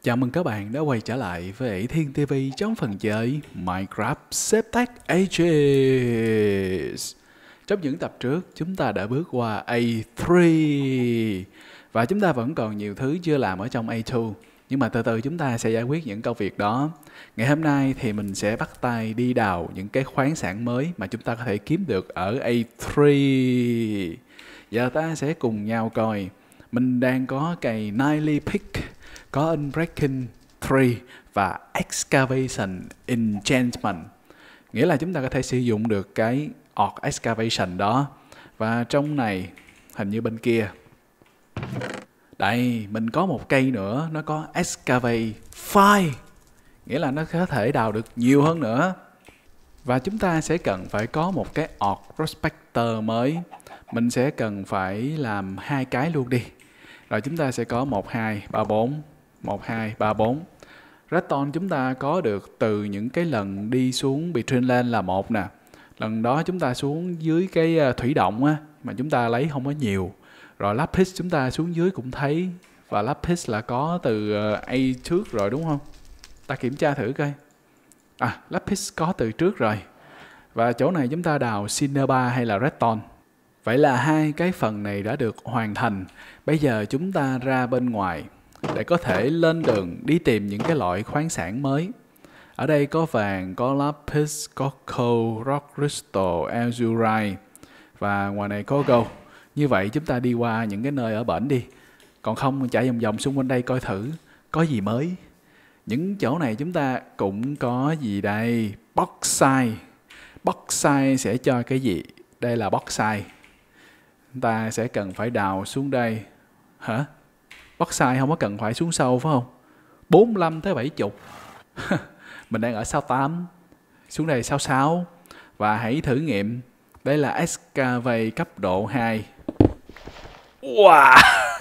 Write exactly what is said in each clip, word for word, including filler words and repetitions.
Chào mừng các bạn đã quay trở lại với Thiên ti vi trong phần chơi Minecraft Septech Ages. Trong những tập trước, chúng ta đã bước qua A ba và chúng ta vẫn còn nhiều thứ chưa làm ở trong A hai. Nhưng mà từ từ chúng ta sẽ giải quyết những công việc đó. Ngày hôm nay thì mình sẽ bắt tay đi đào những cái khoáng sản mới mà chúng ta có thể kiếm được ở A ba. Giờ ta sẽ cùng nhau coi. Mình đang có cây Nightly Pick, có Unbreaking Tree và Excavation Enchantment. Nghĩa là chúng ta có thể sử dụng được cái Orc Excavation đó. Và trong này, hình như bên kia, đây, mình có một cây nữa, nó có Excavate Five. Nghĩa là nó có thể đào được nhiều hơn nữa. Và chúng ta sẽ cần phải có một cái Orc Prospector mới. Mình sẽ cần phải làm hai cái luôn đi. Rồi chúng ta sẽ có một, hai, ba, bốn. một, hai, ba, bốn. Redstone chúng ta có được từ những cái lần đi xuống Between Land là một nè. Lần đó chúng ta xuống dưới cái thủy động á, mà chúng ta lấy không có nhiều. Rồi Lapis chúng ta xuống dưới cũng thấy. Và Lapis là có từ A trước rồi đúng không? Ta kiểm tra thử coi. À, Lapis có từ trước rồi. Và chỗ này chúng ta đào Cinnabar hay là Redstone. Vậy là hai cái phần này đã được hoàn thành. Bây giờ chúng ta ra bên ngoài để có thể lên đường đi tìm những cái loại khoáng sản mới. Ở đây có vàng, có lapis, có coal, rock crystal, azurite và ngoài này có gold. Như vậy chúng ta đi qua những cái nơi ở bển đi. Còn không chạy vòng vòng xung quanh đây coi thử có gì mới. Những chỗ này chúng ta cũng có gì đây? Bauxite. Bauxite sẽ cho cái gì? Đây là bauxite. Chúng ta sẽ cần phải đào xuống đây. Hả? Bauxite không có cần phải xuống sâu phải không? bốn mươi lăm tới bảy mươi. Mình đang ở sáu tám. Xuống đây sáu sáu. Và hãy thử nghiệm. Đây là Excavate cấp độ hai. Wow.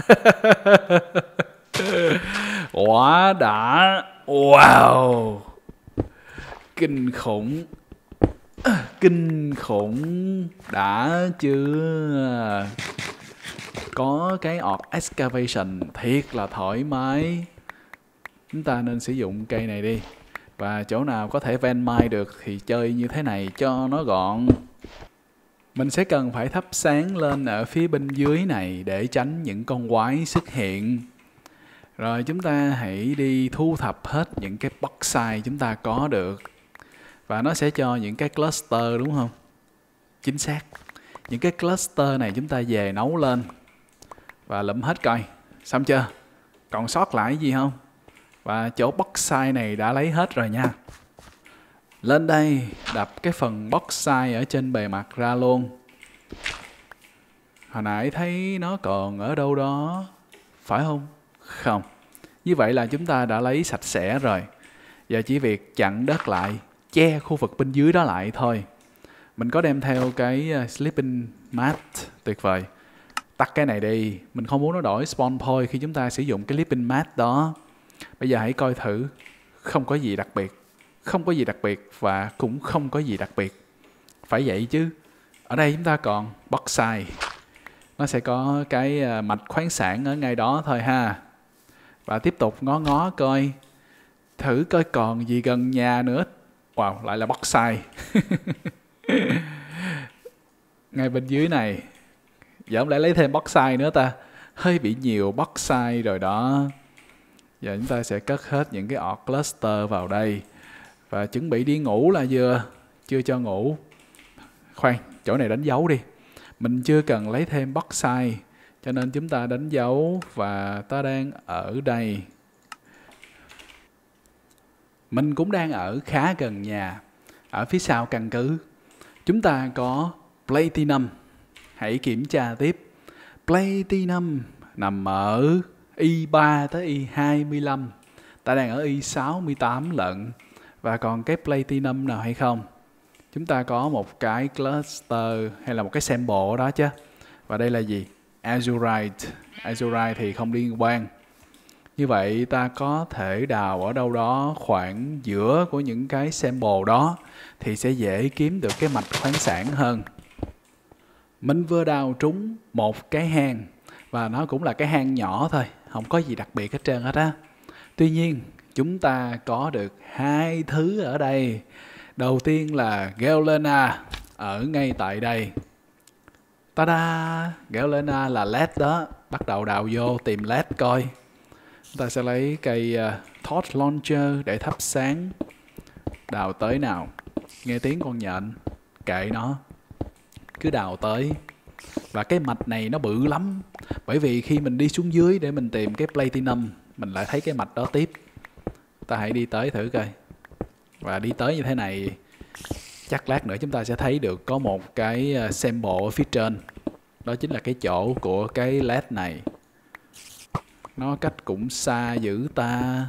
Quá đã. Wow. Kinh khủng. Kinh khủng. Đã chưa? Có cái Orc Excavation thiệt là thoải mái. Chúng ta nên sử dụng cây này đi. Và chỗ nào có thể ven mine được thì chơi như thế này cho nó gọn. Mình sẽ cần phải thắp sáng lên ở phía bên dưới này để tránh những con quái xuất hiện. Rồi chúng ta hãy đi thu thập hết những cái bauxite chúng ta có được. Và nó sẽ cho những cái cluster đúng không? Chính xác. Những cái cluster này chúng ta về nấu lên. Và lụm hết coi. Xong chưa? Còn sót lại gì không? Và chỗ bauxite này đã lấy hết rồi nha. Lên đây đập cái phần bauxite ở trên bề mặt ra luôn. Hồi nãy thấy nó còn ở đâu đó. Phải không? Không. Như vậy là chúng ta đã lấy sạch sẽ rồi. Giờ chỉ việc chặn đất lại, che khu vực bên dưới đó lại thôi. Mình có đem theo cái sleeping mat. Tuyệt vời. Tắt cái này đi. Mình không muốn nó đổi spawn point khi chúng ta sử dụng cái sleeping mat đó. Bây giờ hãy coi thử. Không có gì đặc biệt. Không có gì đặc biệt và cũng không có gì đặc biệt. Phải vậy chứ. Ở đây chúng ta còn bauxite. Nó sẽ có cái mạch khoáng sản ở ngay đó thôi ha. Và tiếp tục ngó ngó coi. Thử coi còn gì gần nhà nữa. Wow, lại là bauxite. Ngay bên dưới này. Giờ không lẽ lấy thêm bauxite nữa ta? Hơi bị nhiều bauxite rồi đó. Giờ chúng ta sẽ cất hết những cái orc cluster vào đây. Và chuẩn bị đi ngủ là vừa. Chưa cho ngủ. Khoan, chỗ này đánh dấu đi. Mình chưa cần lấy thêm bauxite. Cho nên chúng ta đánh dấu. Và ta đang ở đây. Mình cũng đang ở khá gần nhà. Ở phía sau căn cứ. Chúng ta có Platinum. Hãy kiểm tra tiếp. Platinum nằm ở Y ba tới Y hai mươi lăm. Ta đang ở Y sáu mươi tám lận. Và còn cái Platinum nào hay không? Chúng ta có một cái cluster hay là một cái sample đó chứ. Và đây là gì? Azurite. Azurite thì không liên quan. Như vậy ta có thể đào ở đâu đó khoảng giữa của những cái sample đó. Thì sẽ dễ kiếm được cái mạch khoáng sản hơn. Mình vừa đào trúng một cái hang. Và nó cũng là cái hang nhỏ thôi. Không có gì đặc biệt hết trơn hết á. Tuy nhiên, chúng ta có được hai thứ ở đây. Đầu tiên là Galena ở ngay tại đây. Ta-da! Galena là led đó. Bắt đầu đào vô tìm led coi. Chúng ta sẽ lấy cây uh, torch launcher để thắp sáng. Đào tới nào. Nghe tiếng con nhện. Kệ nó. Cứ đào tới. Và cái mạch này nó bự lắm. Bởi vì khi mình đi xuống dưới để mình tìm cái platinum, mình lại thấy cái mạch đó tiếp. Ta hãy đi tới thử coi. Và đi tới như thế này, chắc lát nữa chúng ta sẽ thấy được có một cái sample ở phía trên. Đó chính là cái chỗ của cái led này. Nó cách cũng xa dữ ta.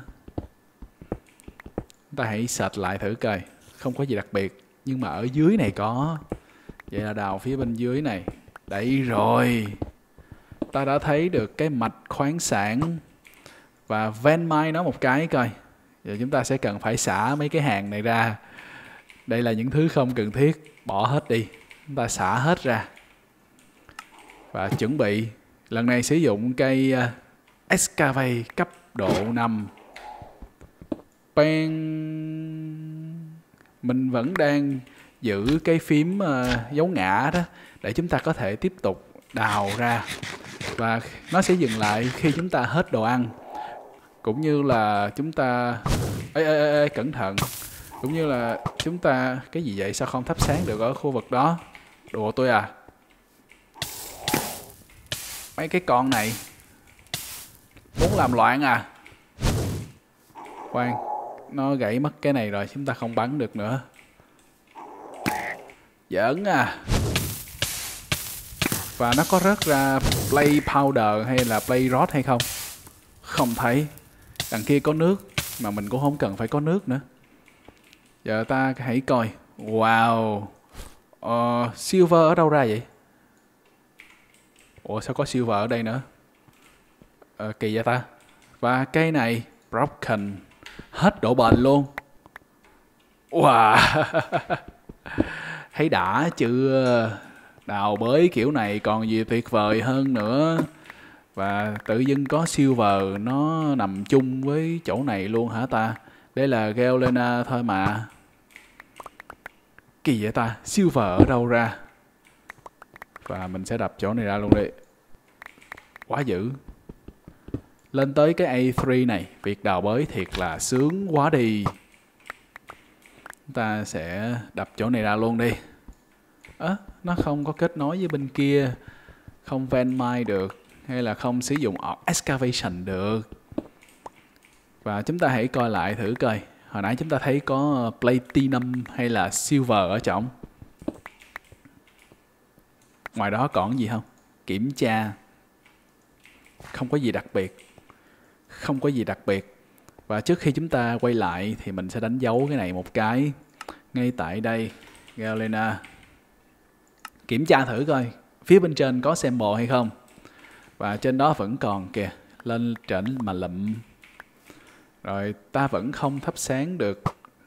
Ta hãy search lại thử coi. Không có gì đặc biệt. Nhưng mà ở dưới này có. Vậy là đào phía bên dưới này. Đây rồi. Ta đã thấy được cái mạch khoáng sản. Và Venmine nó một cái coi. Giờ chúng ta sẽ cần phải xả mấy cái hàng này ra. Đây là những thứ không cần thiết. Bỏ hết đi. Chúng ta xả hết ra. Và chuẩn bị. Lần này sử dụng cây uh, Excavate cấp độ năm. Bang. Mình vẫn đang giữ cái phím uh, dấu ngã đó. Để chúng ta có thể tiếp tục đào ra. Và nó sẽ dừng lại khi chúng ta hết đồ ăn. Cũng như là chúng ta... Ê, ê, ê, ê, cẩn thận. Cũng như là chúng ta... Cái gì vậy? Sao không thắp sáng được ở khu vực đó? Đùa tôi à? Mấy cái con này muốn làm loạn à? Khoan, nó gãy mất cái này rồi. Chúng ta không bắn được nữa. Giỡn à. Và nó có rớt ra play powder hay là play rod hay không? Không thấy. Đằng kia có nước. Mà mình cũng không cần phải có nước nữa. Giờ ta hãy coi. Wow. uh, Silver ở đâu ra vậy? Ủa sao có silver ở đây nữa? uh, Kỳ vậy ta. Và cây này broken. Hết độ bền luôn. Wow. Thấy đã chưa? Đào bới kiểu này còn gì tuyệt vời hơn nữa. Và tự dưng có silver nó nằm chung với chỗ này luôn hả ta? Đây là Galena thôi mà. Kỳ vậy ta? Silver ở đâu ra? Và mình sẽ đập chỗ này ra luôn đi. Quá dữ. Lên tới cái A ba này, việc đào bới thiệt là sướng quá đi. Chúng ta sẽ đập chỗ này ra luôn đi. Ớ, à, nó không có kết nối với bên kia. Không Venmine được. Hay là không sử dụng excavation được. Và chúng ta hãy coi lại thử coi. Hồi nãy chúng ta thấy có platinum hay là silver ở trong. Ngoài đó còn gì không? Kiểm tra. Không có gì đặc biệt. Không có gì đặc biệt. Và trước khi chúng ta quay lại thì mình sẽ đánh dấu cái này một cái. Ngay tại đây. Galena. Kiểm tra thử coi. Phía bên trên có sample hay không. Và trên đó vẫn còn kìa. Lên trển mà lụm. Rồi ta vẫn không thắp sáng được.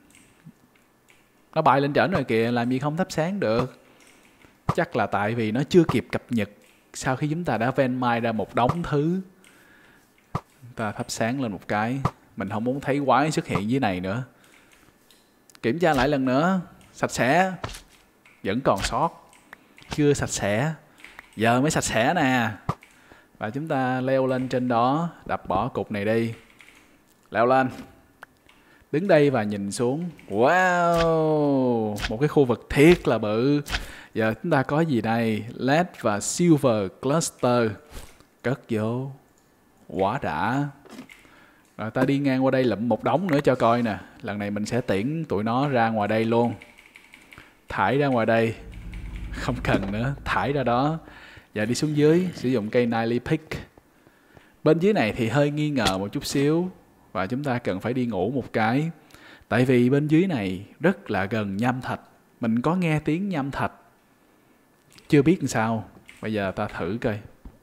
Nó bay lên trển rồi kìa. Làm gì không thắp sáng được. Chắc là tại vì nó chưa kịp cập nhật. Sau khi chúng ta đã Venmine ra một đống thứ. Ta thắp sáng lên một cái. Mình không muốn thấy quái xuất hiện dưới này nữa. Kiểm tra lại lần nữa. Sạch sẽ. Vẫn còn sót. Chưa sạch sẽ. Giờ mới sạch sẽ nè. Và chúng ta leo lên trên đó. Đập bỏ cục này đi. Leo lên. Đứng đây và nhìn xuống. Wow. Một cái khu vực thiệt là bự. Giờ chúng ta có gì đây? Lead và silver cluster. Cất vô. Quá đã. Rồi ta đi ngang qua đây lụm một đống nữa cho coi nè. Lần này mình sẽ tiễn tụi nó ra ngoài đây luôn. Thải ra ngoài đây. Không cần nữa. Thải ra đó. Giờ đi xuống dưới. Sử dụng cây Nightly Pick. Bên dưới này thì hơi nghi ngờ một chút xíu. Và chúng ta cần phải đi ngủ một cái. Tại vì bên dưới này rất là gần nham thạch. Mình có nghe tiếng nham thạch. Chưa biết làm sao. Bây giờ ta thử coi.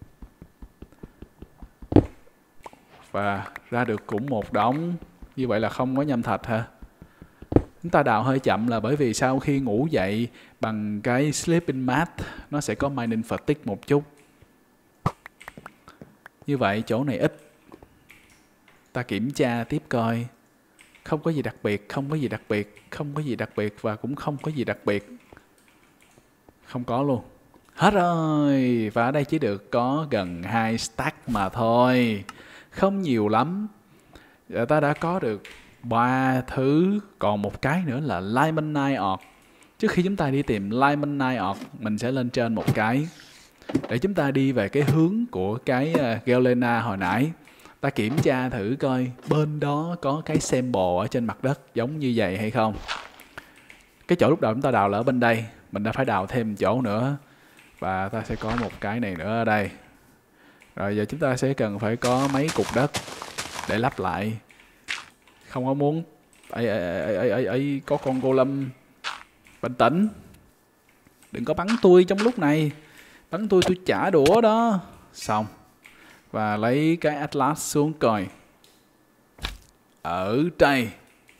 Và ra được cũng một đống. Như vậy là không có nham thạch hả? Chúng ta đào hơi chậm là bởi vì sau khi ngủ dậy bằng cái sleeping mat nó sẽ có mining fatigue một chút. Như vậy chỗ này ít. Ta kiểm tra tiếp coi. Không có gì đặc biệt, không có gì đặc biệt, không có gì đặc biệt và cũng không có gì đặc biệt. Không có luôn. Hết rồi. Và ở đây chỉ được có gần hai stack mà thôi. Không nhiều lắm. Giờ ta đã có được ba thứ. Còn một cái nữa là Limonite Orc. Trước khi chúng ta đi tìm Limonite Orc, mình sẽ lên trên một cái. Để chúng ta đi về cái hướng của cái uh, Gelena hồi nãy. Ta kiểm tra thử coi bên đó có cái symbol ở trên mặt đất giống như vậy hay không. Cái chỗ lúc đầu chúng ta đào là ở bên đây. Mình đã phải đào thêm chỗ nữa. Và ta sẽ có một cái này nữa ở đây. Rồi giờ chúng ta sẽ cần phải có mấy cục đất để lắp lại. Không có muốn... Ây, ây, ây, ây, ây, có con golem. Bình tĩnh. Đừng có bắn tôi trong lúc này. Bắn tôi tôi trả đũa đó. Xong. Và lấy cái Atlas xuống coi. Ở đây.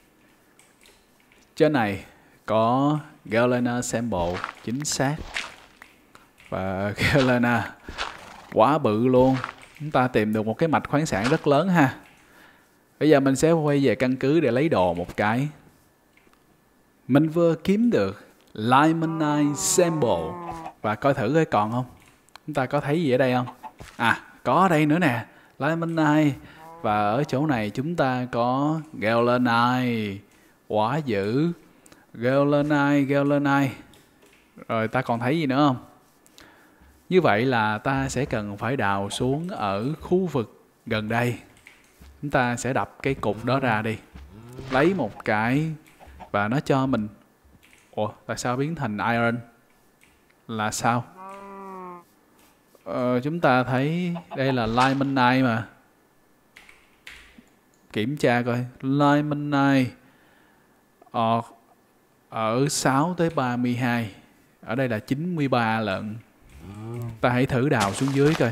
Trên này có Gelena symbol chính xác. Và Gelena quá bự luôn. Chúng ta tìm được một cái mạch khoáng sản rất lớn ha. Bây giờ mình sẽ quay về căn cứ để lấy đồ một cái. Mình vừa kiếm được Limonite symbol. Và coi thử coi còn không. Chúng ta có thấy gì ở đây không? À, có ở đây nữa nè. Limonite. Và ở chỗ này chúng ta có Geolenite. Quá dữ. Geolenite, Geolenite. Rồi ta còn thấy gì nữa không? Như vậy là ta sẽ cần phải đào xuống ở khu vực gần đây. Chúng ta sẽ đập cái cục đó ra đi. Lấy một cái và nó cho mình... Ủa, tại sao biến thành iron? Là sao? Ờ, chúng ta thấy đây là Limonite mà. Kiểm tra coi. Limonite ở, ở sáu tới ba mươi hai. Ở đây là chín mươi ba lận. Ta hãy thử đào xuống dưới coi.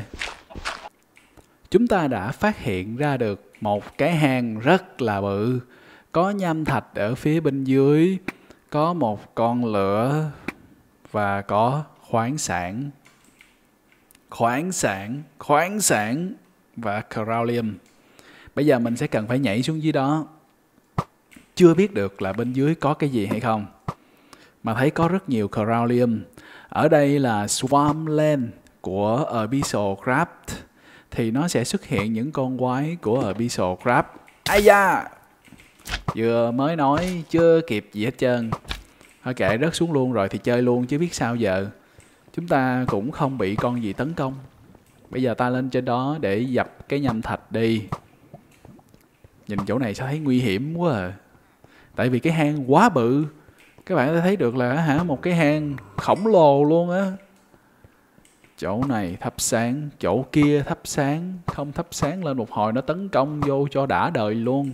Chúng ta đã phát hiện ra được một cái hang rất là bự. Có nham thạch ở phía bên dưới. Có một con lửa. Và có khoáng sản. Khoáng sản, khoáng sản và Corallium. Bây giờ mình sẽ cần phải nhảy xuống dưới đó. Chưa biết được là bên dưới có cái gì hay không. Mà thấy có rất nhiều Corallium. Ở đây là Swampland của Abyssal Crab. Thì nó sẽ xuất hiện những con quái của Abyssal Crab. Ai da! Vừa mới nói chưa kịp gì hết trơn. Thôi kệ, rớt xuống luôn rồi thì chơi luôn chứ biết sao giờ. Chúng ta cũng không bị con gì tấn công. Bây giờ ta lên trên đó để dập cái nham thạch đi. Nhìn chỗ này sao thấy nguy hiểm quá à. Tại vì cái hang quá bự. Các bạn thấy được là hả, một cái hang khổng lồ luôn á. Chỗ này thắp sáng, chỗ kia thắp sáng. Không thắp sáng lên một hồi nó tấn công vô cho đã đời luôn.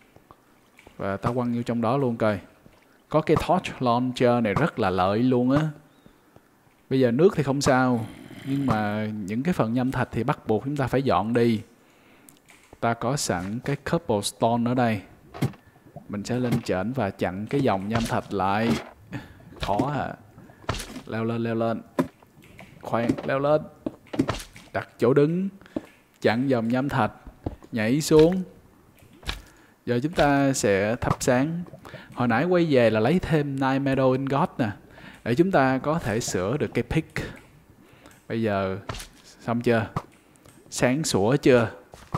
Và ta quăng vô trong đó luôn coi. Có cái torch launcher này rất là lợi luôn á. Bây giờ nước thì không sao. Nhưng mà những cái phần nham thạch thì bắt buộc chúng ta phải dọn đi. Ta có sẵn cái cobblestone ở đây. Mình sẽ lên trển và chặn cái dòng nham thạch lại. Khó hả? Leo lên, leo lên. Khoan, leo lên. Đặt chỗ đứng. Chặn dòng nham thạch. Nhảy xuống. Giờ chúng ta sẽ thắp sáng. Hồi nãy quay về là lấy thêm Nine Metal Ingot nè. Để chúng ta có thể sửa được cái pick. Bây giờ xong chưa? Sáng sủa chưa?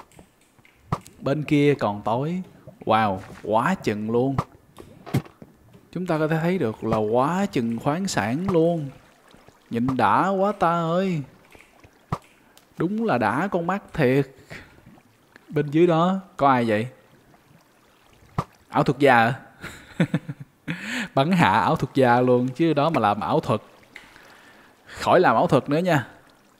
Bên kia còn tối. Wow, quá chừng luôn. Chúng ta có thể thấy được là quá chừng khoáng sản luôn. Nhìn đã quá ta ơi. Đúng là đã con mắt thiệt. Bên dưới đó có ai vậy? Ảo thuật gia à? Bắn hạ ảo thuật gia luôn. Chứ đó mà làm ảo thuật. Khỏi làm ảo thuật nữa nha.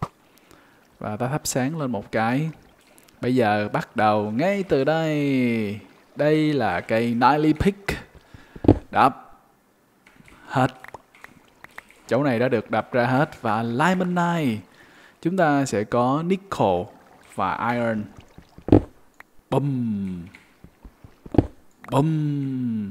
Và ta thắp sáng lên một cái. Bây giờ bắt đầu ngay từ đây. Đây là cây Nightly Pick. Đập. Hết. Chỗ này đã được đập ra hết. Và Limonite. Chúng ta sẽ có Nickel và Iron. Bum. Bum.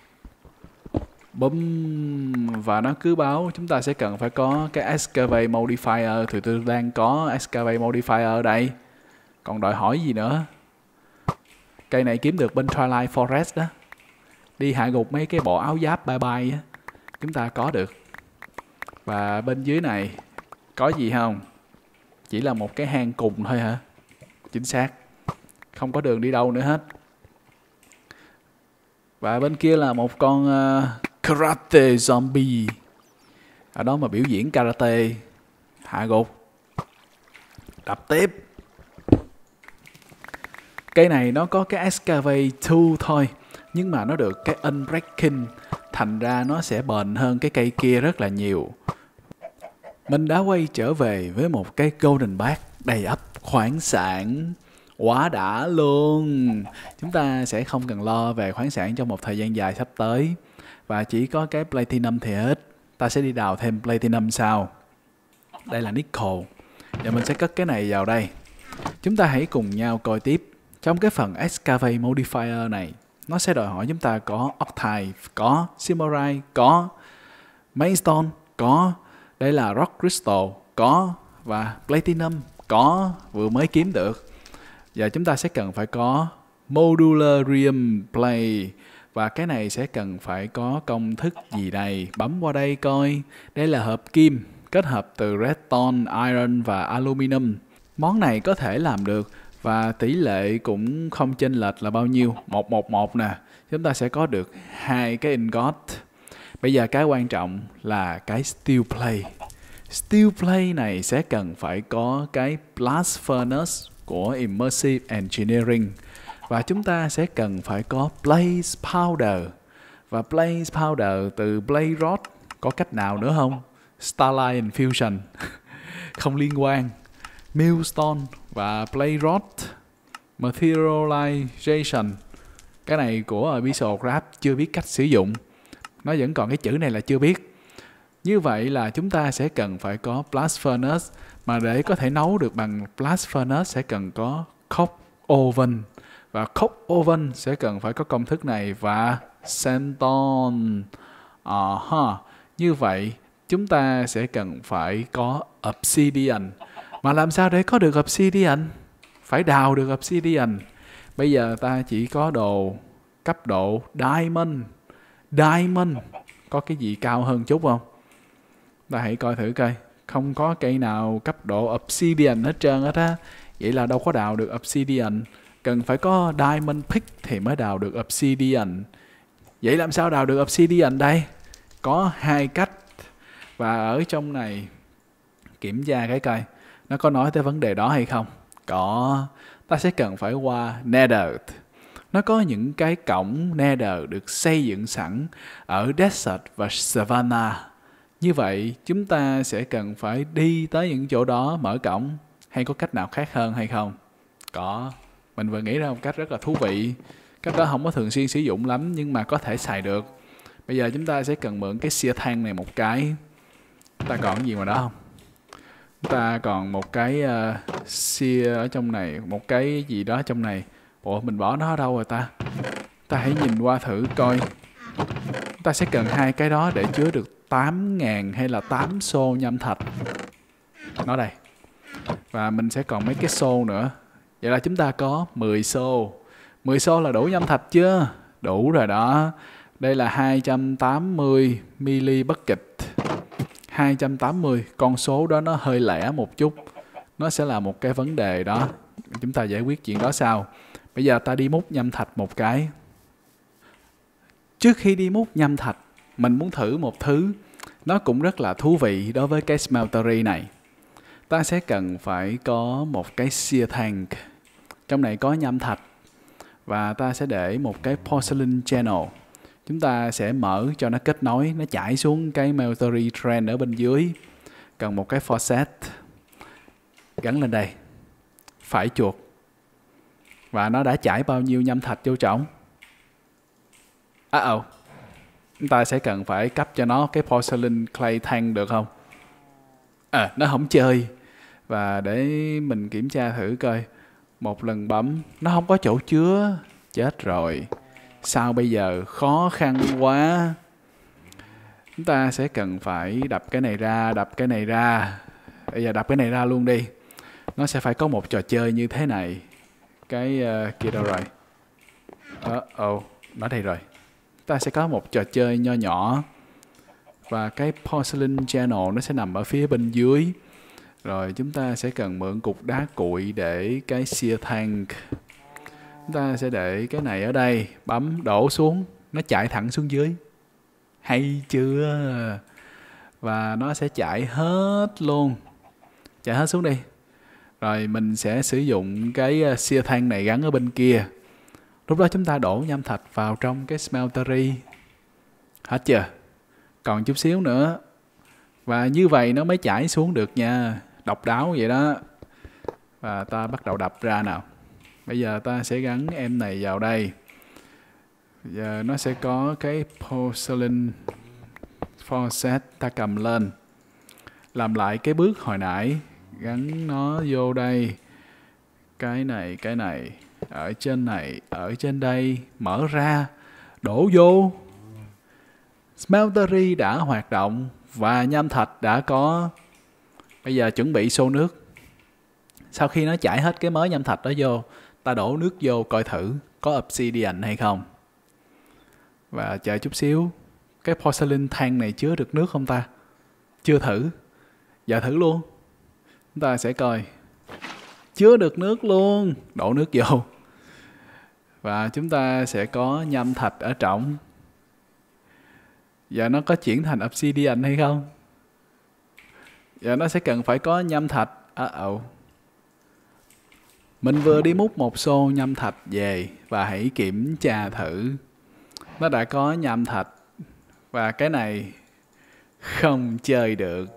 Bum. Và nó cứ báo chúng ta sẽ cần phải có cái Excavate Modifier. Thì tôi đang có Excavate Modifier ở đây. Còn đòi hỏi gì nữa? Cây này kiếm được bên Twilight Forest đó. Đi hạ gục mấy cái bộ áo giáp bye bye á, chúng ta có được. Và bên dưới này có gì không? Chỉ là một cái hang cùng thôi hả? Chính xác. Không có đường đi đâu nữa hết. Và bên kia là một con uh, karate zombie. Ở đó mà biểu diễn karate. Hạ gục. Đập tiếp. Cây này nó có cái excavate tool thôi, nhưng mà nó được cái unbreaking, thành ra nó sẽ bền hơn cái cây kia rất là nhiều. Mình đã quay trở về với một cái golden bag đầy ắp khoáng sản. Quá đã luôn. Chúng ta sẽ không cần lo về khoáng sản trong một thời gian dài sắp tới. Và chỉ có cái platinum thì hết. Ta sẽ đi đào thêm platinum sau. Đây là nickel. Và mình sẽ cất cái này vào đây. Chúng ta hãy cùng nhau coi tiếp. Trong cái phần excavate modifier này, nó sẽ đòi hỏi chúng ta có octite, có simorite, có mainstone, có. Đây là rock crystal, có. Và platinum, có. Vừa mới kiếm được. Và chúng ta sẽ cần phải có modularium plate. Và cái này sẽ cần phải có công thức gì đây? Bấm qua đây coi. Đây là hộp kim kết hợp từ redstone, iron và aluminum. Món này có thể làm được và tỷ lệ cũng không chênh lệch là bao nhiêu. một một một nè. Chúng ta sẽ có được hai cái ingot. Bây giờ cái quan trọng là cái steel plate. Steel plate này sẽ cần phải có cái blast furnace của Immersive Engineering. Và chúng ta sẽ cần phải có blaze powder. Và blaze powder từ blaze rod. Có cách nào nữa không? Starlight infusion. Không liên quan. Millstone và blaze rod. Materialization. Cái này của Abyssal Craft chưa biết cách sử dụng. Nó vẫn còn cái chữ này là chưa biết. Như vậy là chúng ta sẽ cần phải có blast furnace. Mà để có thể nấu được bằng blast furnace sẽ cần có coke oven. Và coke oven sẽ cần phải có công thức này và xenton. Uh-huh. Như vậy chúng ta sẽ cần phải có obsidian. Mà làm sao để có được obsidian? Phải đào được obsidian. Bây giờ ta chỉ có đồ cấp độ diamond. Diamond. Có cái gì cao hơn chút không? Ta hãy coi thử coi. Không có cây nào cấp độ obsidian hết trơn hết á. Vậy là đâu có đào được obsidian. Cần phải có diamond pick thì mới đào được obsidian. Vậy làm sao đào được obsidian đây? Có hai cách. Và ở trong này kiểm tra cái coi nó có nói tới vấn đề đó hay không? Có. Ta sẽ cần phải qua Nether. Nó có những cái cổng Nether được xây dựng sẵn ở Desert và Savannah. Như vậy chúng ta sẽ cần phải đi tới những chỗ đó mở cổng. Hay có cách nào khác hơn hay không? Có. Mình vừa nghĩ ra một cách rất là thú vị. Cách đó không có thường xuyên sử dụng lắm nhưng mà có thể xài được. Bây giờ chúng ta sẽ cần mượn cái xia than này một cái. Ta còn gì mà đó không? Ta còn một cái uh, xia ở trong này. Một cái gì đó trong này. Ủa mình bỏ nó ở đâu rồi ta? Ta hãy nhìn qua thử coi. Ta sẽ cần hai cái đó để chứa được tám ngàn hay là tám xô nhâm thạch. Nó đây. Và mình sẽ còn mấy cái xô nữa. Vậy là chúng ta có mười xô. mười xô là đủ nhâm thạch chưa? Đủ rồi đó. Đây là hai trăm tám mươi mili bucket. hai trăm tám mươi. Con số đó nó hơi lẻ một chút. Nó sẽ là một cái vấn đề đó. Chúng ta giải quyết chuyện đó sau. Bây giờ ta đi múc nhâm thạch một cái. Trước khi đi múc nhâm thạch, mình muốn thử một thứ. Nó cũng rất là thú vị đối với cái smeltery này. Ta sẽ cần phải có một cái sear tank. Trong này có nhâm thạch. Và ta sẽ để một cái porcelain channel. Chúng ta sẽ mở cho nó kết nối. Nó chảy xuống cái smeltery train ở bên dưới. Cần một cái faucet. Gắn lên đây. Phải chuột. Và nó đã chảy bao nhiêu nhâm thạch vô trọng? À ồ. Chúng ta sẽ cần phải cấp cho nó cái porcelain clay tank được không? À, nó không chơi. Và để mình kiểm tra thử coi. Một lần bấm, nó không có chỗ chứa. Chết rồi. Sao bây giờ? Khó khăn quá. Chúng ta sẽ cần phải đập cái này ra, đập cái này ra. Bây giờ đập cái này ra luôn đi. Nó sẽ phải có một trò chơi như thế này. Cái uh, kia đâu rồi? Ồ, nó đây rồi. Ta sẽ có một trò chơi nho nhỏ. Và cái porcelain channel nó sẽ nằm ở phía bên dưới. Rồi chúng ta sẽ cần mượn cục đá cuội để cái sear tank. Chúng ta sẽ để cái này ở đây, bấm đổ xuống, nó chạy thẳng xuống dưới. Hay chưa? Và nó sẽ chạy hết luôn. Chạy hết xuống đi. Rồi mình sẽ sử dụng cái sear tank này gắn ở bên kia. Lúc đó chúng ta đổ nham thạch vào trong cái smeltery. Hết chưa? Còn chút xíu nữa. Và như vậy nó mới chảy xuống được nha. Độc đáo vậy đó. Và ta bắt đầu đập ra nào. Bây giờ ta sẽ gắn em này vào đây. Bây giờ nó sẽ có cái porcelain faucet. Ta cầm lên. Làm lại cái bước hồi nãy. Gắn nó vô đây. Cái này, cái này. Ở trên này, ở trên đây. Mở ra. Đổ vô. Smeltery đã hoạt động. Và nham thạch đã có. Bây giờ chuẩn bị xô nước. Sau khi nó chảy hết cái mớ nham thạch đó vô, ta đổ nước vô coi thử có obsidian hay không. Và chờ chút xíu. Cái porcelain tank này chứa được nước không ta? Chưa thử. Giờ thử luôn. Chúng ta sẽ coi. Chứa được nước luôn. Đổ nước vô. Và chúng ta sẽ có nham thạch ở trong. Giờ nó có chuyển thành obsidian hay không? Giờ nó sẽ cần phải có nham thạch. À, ồ. Mình vừa đi múc một xô nham thạch về. Và hãy kiểm tra thử. Nó đã có nham thạch. Và cái này không chơi được.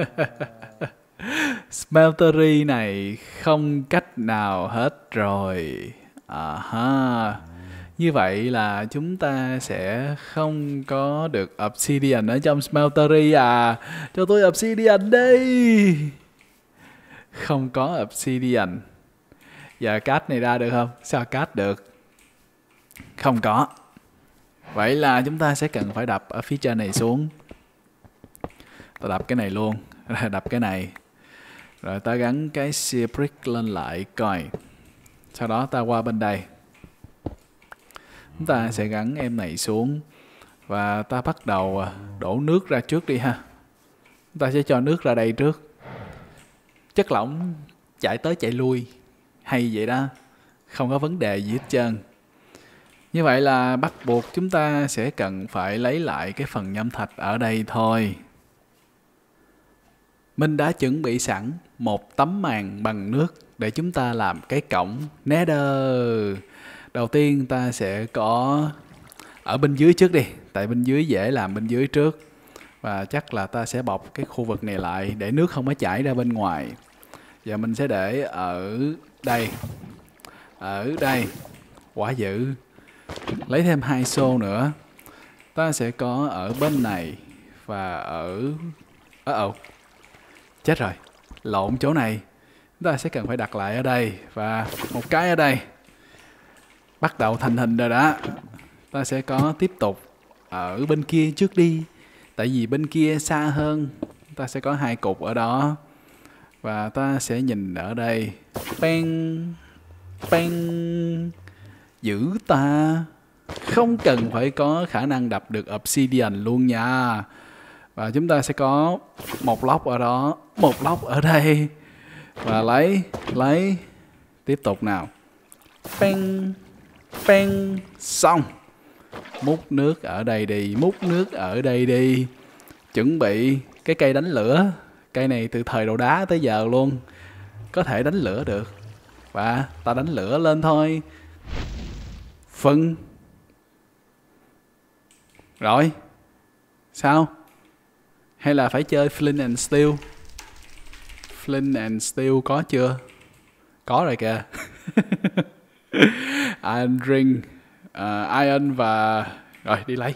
Smeltery này không cách nào hết rồi. À ha. Như vậy là chúng ta sẽ không có được obsidian ở trong smeltery à. Cho tôi obsidian đi. Không có obsidian. Giờ cát này ra được không? Sao cát được? Không có. Vậy là chúng ta sẽ cần phải đập ở phía trên này xuống. Ta đập cái này luôn. Đập cái này. Rồi ta gắn cái shear brick lên lại coi. Sau đó ta qua bên đây. Chúng ta sẽ gắn em này xuống. Và ta bắt đầu đổ nước ra trước đi ha. Chúng ta sẽ cho nước ra đây trước. Chất lỏng chạy tới chạy lui. Hay vậy đó. Không có vấn đề gì hết trơn. Như vậy là bắt buộc chúng ta sẽ cần phải lấy lại cái phần nham thạch ở đây thôi. Mình đã chuẩn bị sẵn một tấm màn bằng nước để chúng ta làm cái cổng Nether. Đầu tiên ta sẽ có ở bên dưới trước đi. Tại bên dưới dễ làm bên dưới trước. Và chắc là ta sẽ bọc cái khu vực này lại để nước không có chảy ra bên ngoài. Giờ mình sẽ để ở đây. Ở đây. Quá dữ. Lấy thêm hai xô nữa. Ta sẽ có ở bên này. Và ở... Ờ ồ. Chết rồi. Lộn chỗ này. Chúng ta sẽ cần phải đặt lại ở đây. Và một cái ở đây. Bắt đầu thành hình rồi đó. Ta sẽ có tiếp tục ở bên kia trước đi. Tại vì bên kia xa hơn. Ta sẽ có hai cục ở đó. Và ta sẽ nhìn ở đây. Bang. Bang. Giữ ta. Không cần phải có khả năng đập được obsidian luôn nha. Và chúng ta sẽ có một lốc ở đó. Một lốc ở đây. Và lấy. Lấy. Tiếp tục nào. Bang. Bang. Xong. Múc nước ở đây đi. Múc nước ở đây đi. Chuẩn bị cái cây đánh lửa. Cây này từ thời đồ đá tới giờ luôn. Có thể đánh lửa được. Và ta đánh lửa lên thôi. Phân. Rồi. Sao? Hay là phải chơi Flint and Steel? Flint and Steel có chưa? Có rồi kìa. Iron Ring. Uh, Iron và... Rồi đi lấy.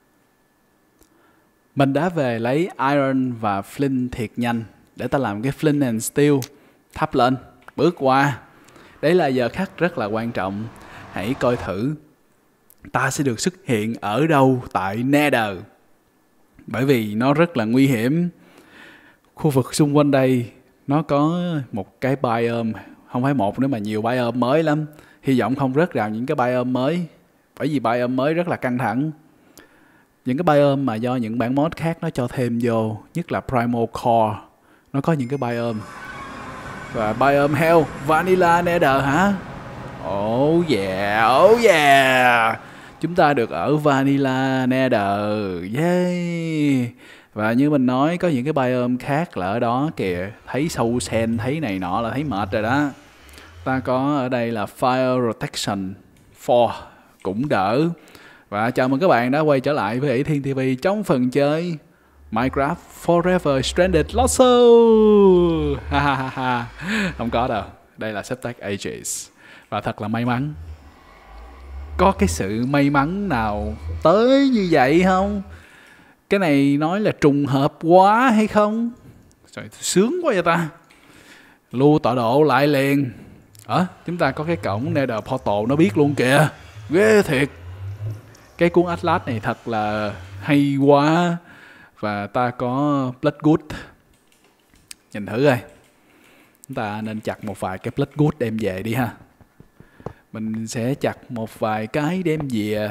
Mình đã về lấy Iron và Flint thiệt nhanh. Để ta làm cái Flint and Steel. Thắp lên. Bước qua. Đấy là giờ khắc rất là quan trọng. Hãy coi thử. Ta sẽ được xuất hiện ở đâu tại Nether. Bởi vì nó rất là nguy hiểm. Khu vực xung quanh đây nó có một cái biome, không phải một nữa mà nhiều biome mới lắm. Hy vọng không rớt vào những cái biome mới. Bởi vì biome mới rất là căng thẳng. Những cái biome mà do những bản mod khác nó cho thêm vô, nhất là Primal Core, nó có những cái biome. Và biome hell, Vanilla Nether hả? Oh yeah, oh yeah. Chúng ta được ở Vanilla Nether. Yay. Và như mình nói, có những cái biome khác là ở đó kìa. Thấy sâu sen, thấy này nọ là thấy mệt rồi đó. Ta có ở đây là Fire Protection bốn, cũng đỡ. Và chào mừng các bạn đã quay trở lại với Ỷ Thiên ti vi trong phần chơi Minecraft Forever Stranded Lost Soul. Ha ha ha ha. Không có đâu. Đây là Substack Ages. Và thật là may mắn. Có cái sự may mắn nào tới như vậy không? Cái này nói là trùng hợp quá hay không? Trời, sướng quá vậy ta. Lưu tọa độ lại liền. Ờ, à, chúng ta có cái cổng Nether Portal nó biết luôn kìa. Ghê thiệt. Cái cuốn Atlas này thật là hay quá. Và ta có Bloodgood. Nhìn thử coi. Chúng ta nên chặt một vài cái Bloodgood đem về đi ha. Mình sẽ chặt một vài cái đem về.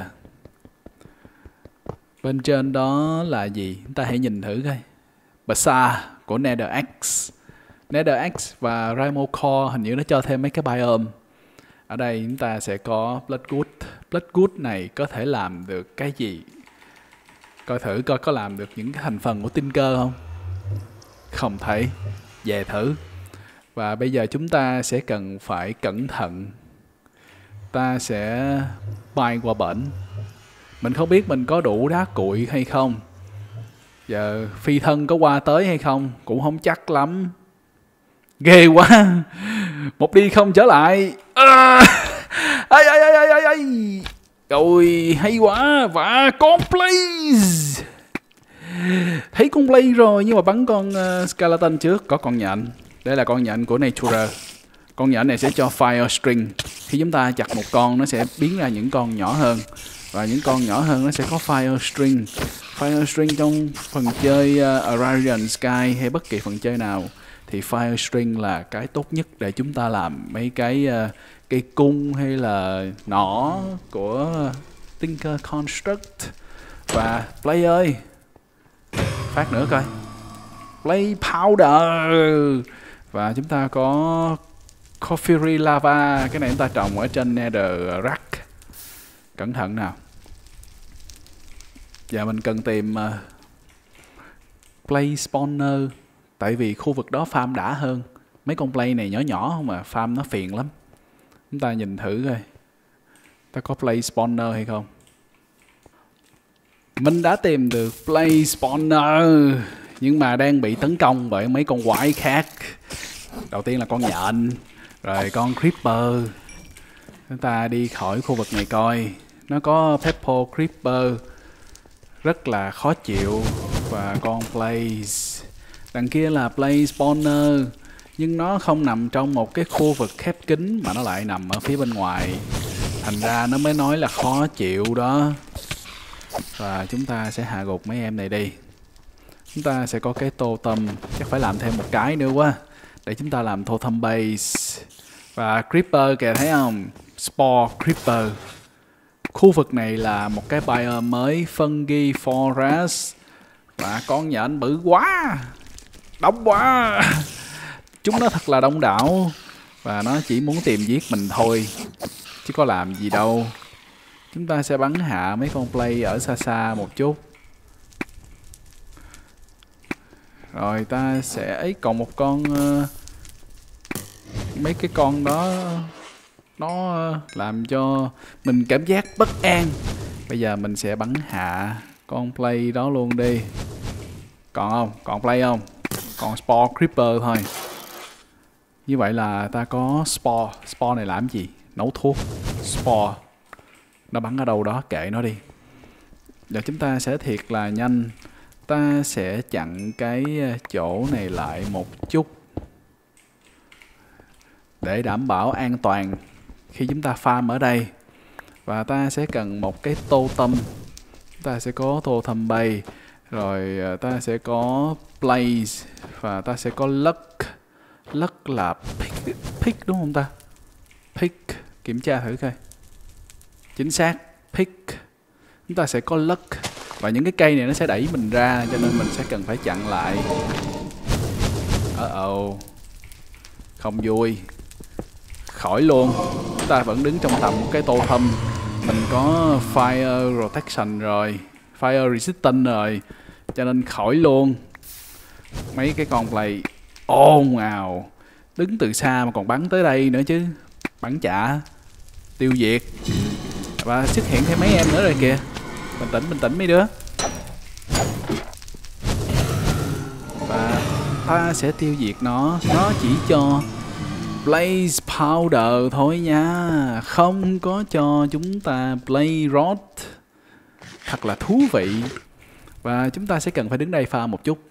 Bên trên đó là gì? Chúng ta hãy nhìn thử coi. Bazaar của NetherX. NetherX và Primal Core hình như nó cho thêm mấy cái biome. Ở đây chúng ta sẽ có Bloodgood. Bloodgood này có thể làm được cái gì? Coi thử coi có làm được những cái thành phần của Tinker không? Không thấy. Về thử. Và bây giờ chúng ta sẽ cần phải cẩn thận. Ta sẽ bay qua bển. Mình không biết mình có đủ đá cuội hay không. Giờ phi thân có qua tới hay không cũng không chắc lắm. Ghê quá. Một đi không trở lại. À, ai, ai, ai, ai, ai. Rồi hay quá. Và con Blaze. Thấy con Blaze rồi. Nhưng mà bắn con uh, Skeleton trước. Có con nhện. Đây là con nhện của Nature. Con nhện này sẽ cho Fire String. Khi chúng ta chặt một con nó sẽ biến ra những con nhỏ hơn. Và những con nhỏ hơn nó sẽ có Fire String. Fire String trong phần chơi uh, Ararian Sky hay bất kỳ phần chơi nào thì Fire String là cái tốt nhất để chúng ta làm mấy cái uh, cây cung hay là nỏ của Tinker Construct. Và Play ơi, phát nữa coi. Play Powder. Và chúng ta có Coffee Lava. Cái này chúng ta trồng ở trên Nether Rack. Cẩn thận nào. Giờ mình cần tìm uh, Play Spawner. Tại vì khu vực đó farm đã hơn. Mấy con play này nhỏ nhỏ không mà farm nó phiền lắm. Chúng ta nhìn thử coi. Ta có Play Spawner hay không? Mình đã tìm được Play Spawner. Nhưng mà đang bị tấn công bởi mấy con quái khác. Đầu tiên là con nhện. Rồi con Creeper. Chúng ta đi khỏi khu vực này coi. Nó có Pepper Creeper. Rất là khó chịu. Và con Blaze. Đằng kia là Play Spawner. Nhưng nó không nằm trong một cái khu vực khép kín. Mà nó lại nằm ở phía bên ngoài. Thành ra nó mới nói là khó chịu đó. Và chúng ta sẽ hạ gục mấy em này đi. Chúng ta sẽ có cái totem. Chắc phải làm thêm một cái nữa quá. Để chúng ta làm totem base. Và Creeper kìa, thấy không? Spore Creeper. Khu vực này là một cái biome mới. Fungi Forest. Và con nhện bự quá. Đông quá. Chúng nó thật là đông đảo. Và nó chỉ muốn tìm giết mình thôi. Chứ có làm gì đâu. Chúng ta sẽ bắn hạ mấy con play ở xa xa một chút. Rồi ta sẽ ấy còn một con uh, mấy cái con đó nó uh, làm cho mình cảm giác bất an. Bây giờ mình sẽ bắn hạ con play đó luôn đi. Còn không? Còn play không? Còn Spore Creeper thôi. Như vậy là ta có Spore. Spore này làm gì? Nấu thuốc. Spore. Nó bắn ở đâu đó, kệ nó đi. Giờ chúng ta sẽ thiệt là nhanh. Ta sẽ chặn cái chỗ này lại một chút. Để đảm bảo an toàn khi chúng ta farm ở đây. Và ta sẽ cần một cái totem. Ta sẽ có totem bay. Rồi ta sẽ có blaze. Và ta sẽ có luck. Luck là pick, pick đúng không ta? Pick. Kiểm tra thử coi. Chính xác. pick. Chúng ta sẽ có luck. Và những cái cây này nó sẽ đẩy mình ra, cho nên mình sẽ cần phải chặn lại. Ờ oh. Không vui. Khỏi luôn. Chúng ta vẫn đứng trong tầm một cái tô thâm. Mình có fire protection rồi, fire resistance rồi, cho nên khỏi luôn. Mấy cái con play ồn ào, đứng từ xa mà còn bắn tới đây nữa chứ. Bắn chả, tiêu diệt. Và xuất hiện thêm mấy em nữa rồi kìa. Bình tĩnh, bình tĩnh mấy đứa. Và ta sẽ tiêu diệt nó. Nó chỉ cho Blaze Powder thôi nha, không có cho chúng ta Blaze Rod. Thật là thú vị. Và chúng ta sẽ cần phải đứng đây pha một chút.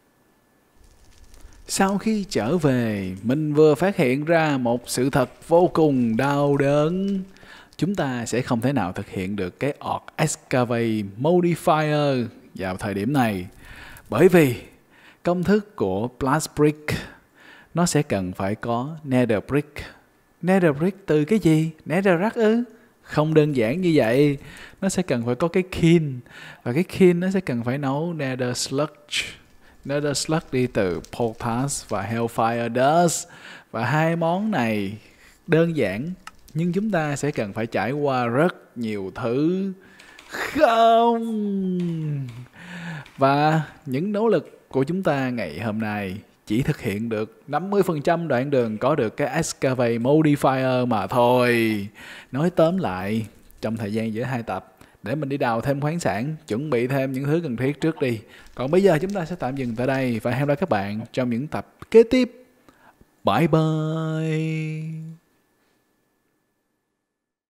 Sau khi trở về, mình vừa phát hiện ra một sự thật vô cùng đau đớn. Chúng ta sẽ không thể nào thực hiện được cái Orc Excavate Modifier vào thời điểm này. Bởi vì công thức của Blast Brick nó sẽ cần phải có Nether Brick. Nether Brick từ cái gì? Netherrack ư? Không đơn giản như vậy. Nó sẽ cần phải có cái Kin. Và cái Kin nó sẽ cần phải nấu Nether Sludge. Nether Sludge đi từ Potas và Hellfire Dust. Và hai món này đơn giản, nhưng chúng ta sẽ cần phải trải qua rất nhiều thứ. Không! Và những nỗ lực của chúng ta ngày hôm nay chỉ thực hiện được năm mươi phần trăm đoạn đường có được cái Excavate Modifier mà thôi. Nói tóm lại, trong thời gian giữa hai tập, để mình đi đào thêm khoáng sản, chuẩn bị thêm những thứ cần thiết trước đi. Còn bây giờ chúng ta sẽ tạm dừng tại đây và hẹn gặp lại các bạn trong những tập kế tiếp. Bye bye!